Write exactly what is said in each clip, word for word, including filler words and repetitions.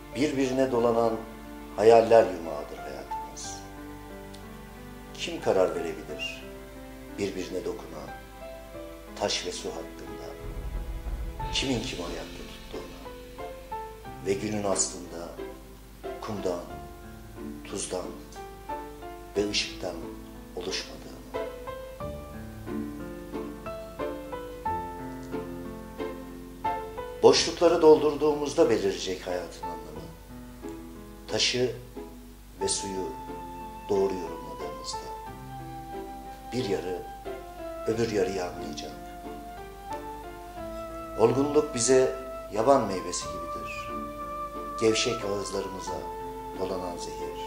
Birbirine dolanan hayaller yumağıdır hayatımız. Kim karar verebilir birbirine dokunan taş ve su hakkında? Kimin kimi ayakta tuttuğunu ve günün aslında kumdan, tuzdan ve ışıktan oluşmadığını. Boşlukları doldurduğumuzda belirecek hayatın anlamı. Taşı ve suyu doğru yorumladığımızda bir yarı öbür yarıyı anlayacak. Olgunluk bize yaban meyvesi gibidir. Gevşek ağızlarımıza dolanan zehir.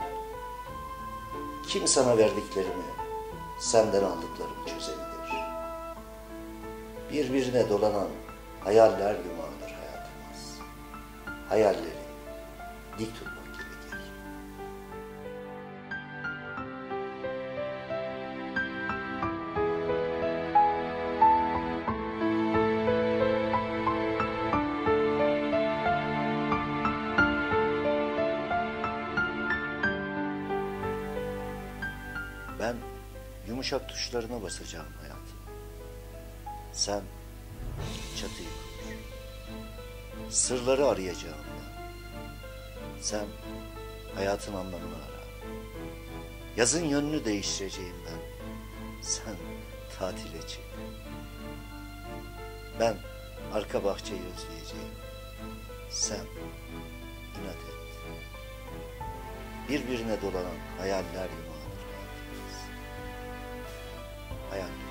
Kim sana verdiklerimi, senden aldıklarımı çözebilir. Birbirine dolanan hayaller yumağıdır hayatımız. Hayalleri dik tutmak gerekir. Ben yumuşak tuşlarına basacağım hayatım. Sen çatıyı kur. Sırları arayacağım ben. Sen hayatın anlamını ara. Yazın yönünü değiştireceğim ben. Sen tatile çık. Ben arka bahçeyi özleyeceğim. Sen inat et. Birbirine dolanan hayaller yumağıdır hayatımız. Hayal.